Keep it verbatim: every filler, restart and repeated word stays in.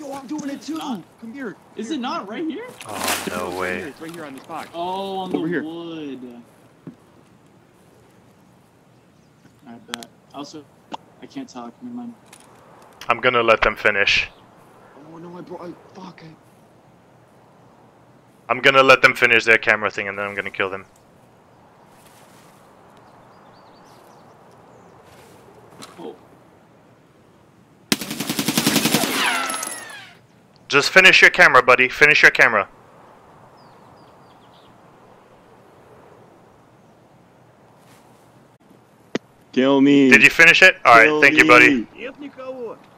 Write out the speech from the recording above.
Yo, I'm doing it too. Not, Come here. Is here, it not here. right here? Oh, no it's way. Right here. It's right here on this box. Oh, on the Over here. wood. I bet. Also, I can't talk. Never mind. I'm gonna let them finish. Oh no, I brought. I, fuck. I... I'm gonna let them finish their camera thing and then I'm gonna kill them. Oh. Just finish your camera, buddy. Finish your camera. Kill me. Did you finish it? Alright, thank you, buddy. Нет никого.